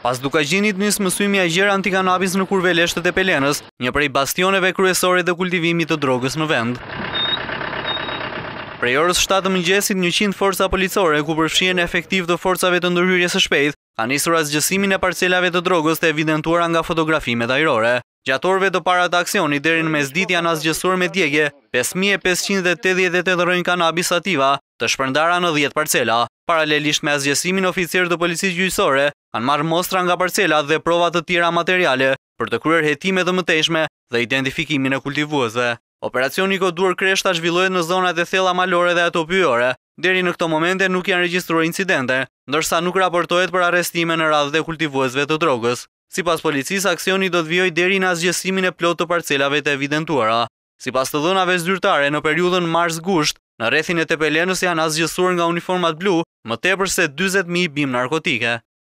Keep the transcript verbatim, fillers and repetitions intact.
Pas Dukagjinit nis mësimi agjer antikanabis në Kurvelesh të Tepelenës, një prej bastioneve kryesore të kultivimit të drogës në vend. Prej orës shtatë mëngjesit, njëqind forca policore ku përfshihen efektiv të forcave të ndërhyrjes së shpejtë, ka nisur zgjësimin e parcelave të drogës të evidentuara nga fotografimet ajrore. Gjatë orëve të para të aksionit deri në mesditë janë zgjësuar me djegje pesë mijë e pesëqind e tetëdhjetë e tetë rrojnë kanabis sativa të shpërndara në dhjetë parcela. Paralelisht me zgjësimin, oficerët të policisë gjyqësore kanë marrë mostra nga parcelat dhe prova të tjera materiale për të kryer hetime të mëtejshme dhe identifikimin e kultivuesve. Operacioni i koduar Kreshta zhvillohet në zonat e thella malore dhe ato pyjore. Deri në këto momente nuk janë regjistruar incidente, ndërsa nuk raportohet për arrestime në radhë të kultivuesve të drogës. Sipas policisë, aksioni do të vijojë deri në zgjësimin e plotë të parcelave të evidentuara. Sipas të dhënave zyrtare, në periudhën mars-gusht, në rrethin e Tepelenës janë zgjësuar nga uniformat blu më tepër se dyzet mijë bimë narkotike.